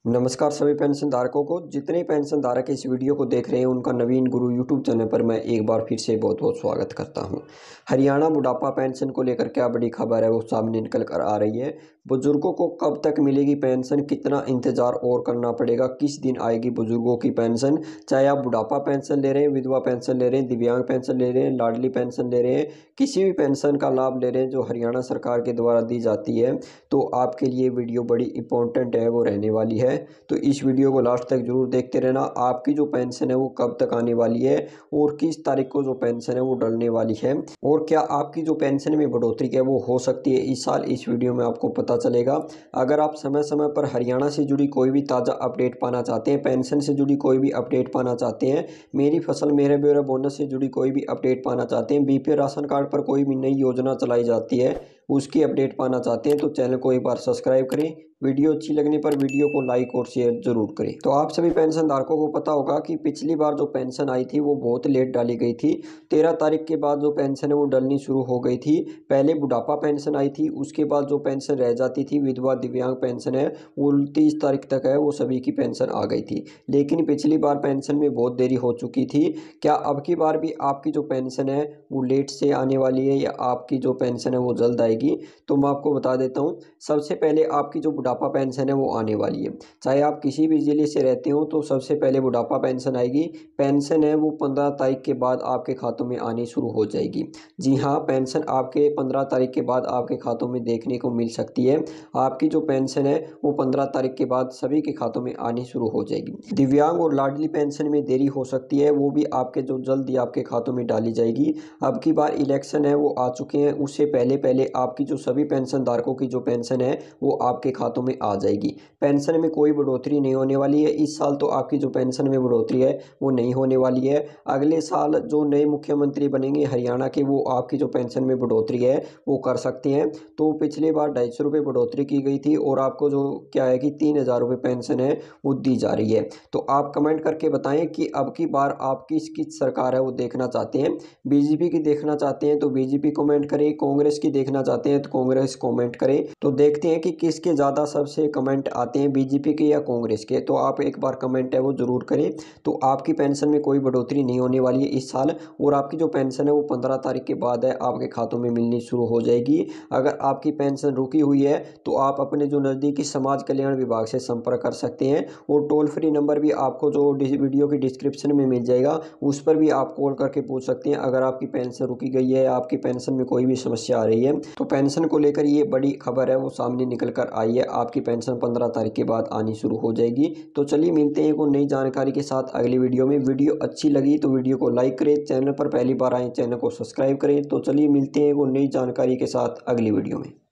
नमस्कार सभी पेंशन धारकों को। जितने पेंशन धारक इस वीडियो को देख रहे हैं उनका नवीन गुरु यूट्यूब चैनल पर मैं एक बार फिर से बहुत बहुत स्वागत करता हूं। हरियाणा बुढ़ापा पेंशन को लेकर क्या बड़ी खबर है वो सामने निकल कर आ रही है। बुजुर्गों को कब तक मिलेगी पेंशन, कितना इंतजार और करना पड़ेगा, किस दिन आएगी बुजुर्गों की पेंशन। चाहे आप बुढ़ापा पेंशन ले रहे हैं, विधवा पेंशन ले रहे हैं, दिव्यांग पेंशन ले रहे हैं, लाडली पेंशन ले रहे हैं, किसी भी पेंशन का लाभ ले रहे हैं जो हरियाणा सरकार के द्वारा दी जाती है, तो आपके लिए वीडियो बड़ी इंपॉर्टेंट है, वो रहने वाली है। तो इस वीडियो को लास्ट तक जरूर देखते रहना। आपकी जो पेंशन है वो कब तक आने वाली है और किस तारीख को जो पेंशन है वो डलने वाली है, और क्या आपकी जो पेंशन में बढ़ोतरी है वो हो सकती है इस साल, इस वीडियो में आपको पता चलेगा। अगर आप समय समय पर हरियाणा से जुड़ी कोई भी ताज़ा अपडेट पाना चाहते हैं, पेंशन से जुड़ी कोई भी अपडेट पाना चाहते हैं, मेरी फसल मेरे ब्यौरा बोनस से जुड़ी कोई भी अपडेट पाना चाहते हैं, बीपीएल राशन कार्ड पर कोई भी नई योजना चलाई जाती है उसकी अपडेट पाना चाहते हैं, तो चैनल को एक बार सब्सक्राइब करें। वीडियो अच्छी लगने पर वीडियो को लाइक और शेयर जरूर करें। तो आप सभी पेंशन धारकों को पता होगा कि पिछली बार जो पेंशन आई थी वो बहुत लेट डाली गई थी। 13 तारीख के बाद जो पेंशन है वो डलनी शुरू हो गई थी। पहले बुढ़ापा पेंशन आई थी, उसके बाद जो पेंशन रह जाती थी विधवा दिव्यांग पेंशन है वो 30 तारीख तक है, वो सभी की पेंशन आ गई थी। लेकिन पिछली बार पेंशन में बहुत देरी हो चुकी थी। क्या अब की बार भी आपकी जो पेंशन है वो लेट से आने वाली है या आपकी जो पेंशन है वो जल्द आएगी? तो मैं आपको बता देता हूँ। सबसे पहले आपकी जो बुढ़ापा पेंशन है वो आने वाली है। चाहे आप किसी भी ज़िले से रहते हो तो सबसे पहले बुढ़ापा पेंशन आएगी। पेंशन है वो 15 तारीख के बाद आपके खातों में आनी शुरू हो जाएगी। जी हाँ, पेंशन आपके 15 तारीख के बाद आपके खातों में देखने को मिल सकती है। आपकी जो पेंशन है वो 15 तारीख के बाद सभी के खातों में आनी शुरू हो जाएगी। दिव्यांग और लाडली पेंशन में देरी हो सकती है, वो भी आपके जो जल्दी आपके खातों में डाली जाएगी। अब की बार इलेक्शन है वो आ चुके हैं, उससे पहले पहले आपकी जो सभी पेंशन धारकों की जो पेंशन है वो आपके खातों में आ जाएगी। पेंशन में कोई बढ़ोतरी नहीं होने वाली है इस साल। तो आपकी जो पेंशन में बढ़ोतरी है वो नहीं होने वाली है। अगले साल जो नए मुख्यमंत्री बनेंगे हरियाणा के, वो आपकी जो पेंशन में बढ़ोतरी है वो कर सकते हैं। तो पिछली बार 250 रुपये बढ़ोतरी की गई थी और आपको जो क्या है कि 3000 रुपये पेंशन है वो दी जा रही है। तो आप कमेंट करके बताएं कि अब की बार आप किस सरकार है वो देखना चाहते हैं। बीजेपी की देखना चाहते हैं तो बीजेपी कमेंट करें, कांग्रेस की देखना चाहते हैं तो कांग्रेस कमेंट करें। तो देखते हैं कि किसके ज़्यादा सबसे कमेंट आते हैं, बीजेपी के या कांग्रेस के। तो आप एक बार कमेंट है वो ज़रूर करें। तो आपकी पेंशन में कोई बढ़ोतरी नहीं होने वाली है इस साल, और आपकी जो पेंशन है वो 15 तारीख के बाद है आपके खातों में मिलनी शुरू हो जाएगी। अगर आपकी पेंशन रुकी हुई है तो आप अपने जो नज़दीकी समाज कल्याण विभाग से संपर्क कर सकते हैं, और टोल फ्री नंबर भी आपको जो वीडियो की डिस्क्रिप्शन में मिल जाएगा उस पर भी आप कॉल करके पूछ सकते हैं अगर आपकी पेंशन रुकी गई है, आपकी पेंशन में कोई भी समस्या आ रही है। तो पेंशन को लेकर ये बड़ी खबर है वो सामने निकल कर आई है। आपकी पेंशन 15 तारीख के बाद आनी शुरू हो जाएगी। तो चलिए मिलते हैं को नई जानकारी के साथ अगली वीडियो में। वीडियो अच्छी लगी तो वीडियो को लाइक करें, चैनल पर पहली बार आए चैनल को सब्सक्राइब करें। तो चलिए मिलते हैं को नई जानकारी के साथ अगली वीडियो में।